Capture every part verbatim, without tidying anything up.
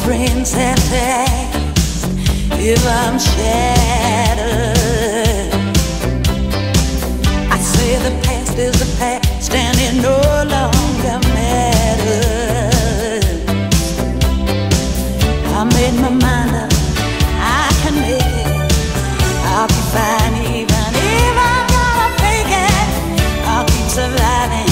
princess asked if I'm shattered. I say the past is the past and it no longer matters. I made my mind up, I can make it. I'll be fine even if I gotta fake it. I'll keep surviving.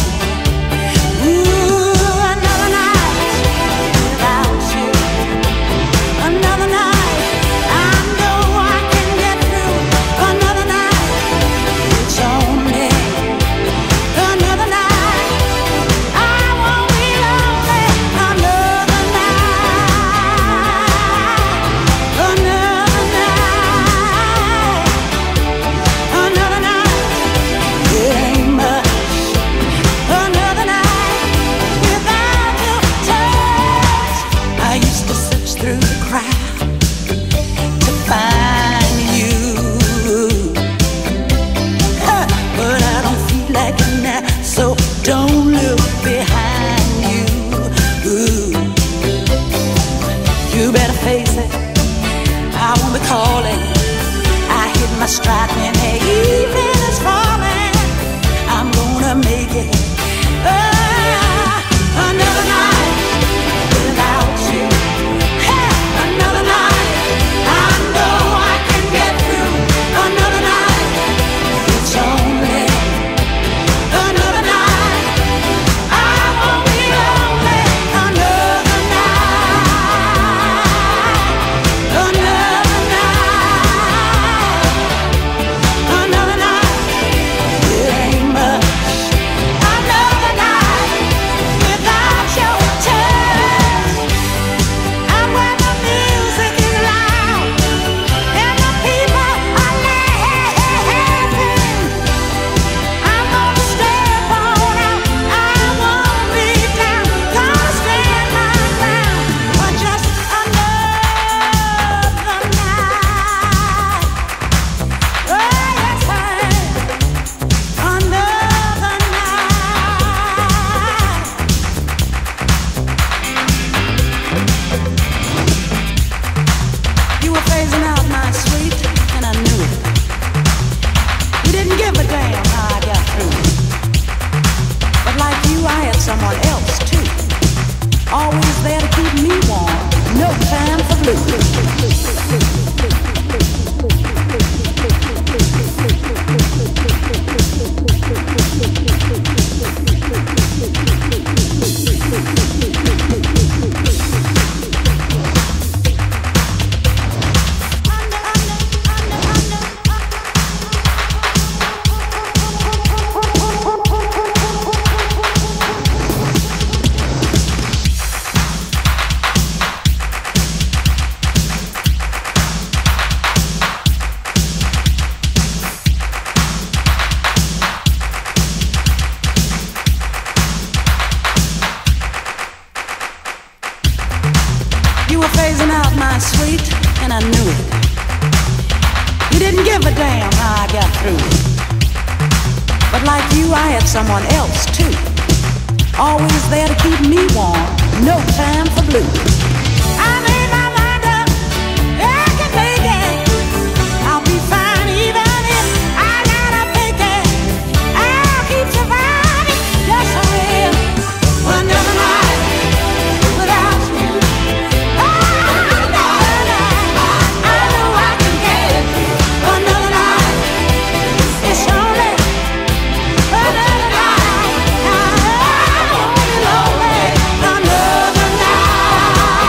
Strike when the evening is falling. I'm gonna make it. Oh, another night without you. Hey, another night. I know I can get through. Another night. It's only another night. I won't be lonely. Another night. Another someone else too. Always there to keep me warm. No time for blue. You were phasing out my sweet, and I knew it. You didn't give a damn how I got through. But like you, I had someone else too. Always there to keep me warm. No time for blue. I made my mind up. I can make it. I'll be fine even if I gotta fake it. I'll keep surviving. Yes, I will. Another night without you. Another night.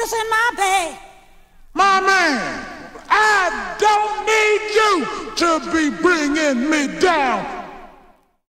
lettuce in my bed. My man, I don't need you to be bringing me down.